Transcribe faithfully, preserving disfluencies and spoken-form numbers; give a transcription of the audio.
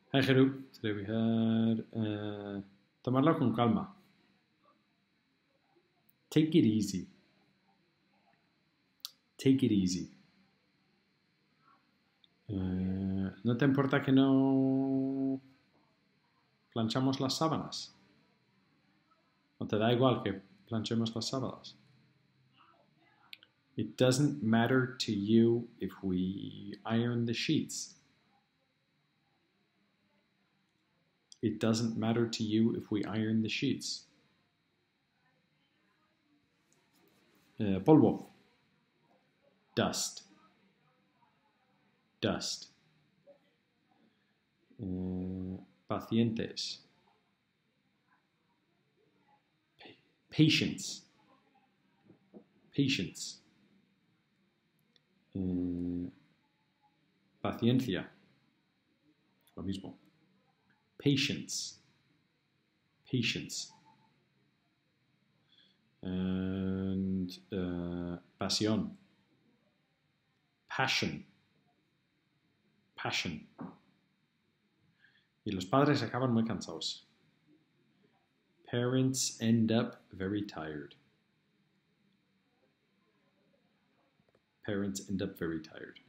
Hi, Jeru. Today we had uh, tomarlo con calma. Take it easy. Take it easy. Uh, ¿No te importa que no planchamos las sábanas? ¿No te da igual que planchemos las sábanas? It doesn't matter to you if we iron the sheets. It doesn't matter to you if we iron the sheets. Uh, polvo. Dust. Dust. Uh, pacientes. Pa patience. Patience. Uh, paciencia. Lo mismo. Patience. Patience. And uh, pasión. Passion. Passion. Y los padres acaban muy cansados. Parents end up very tired. Parents end up very tired.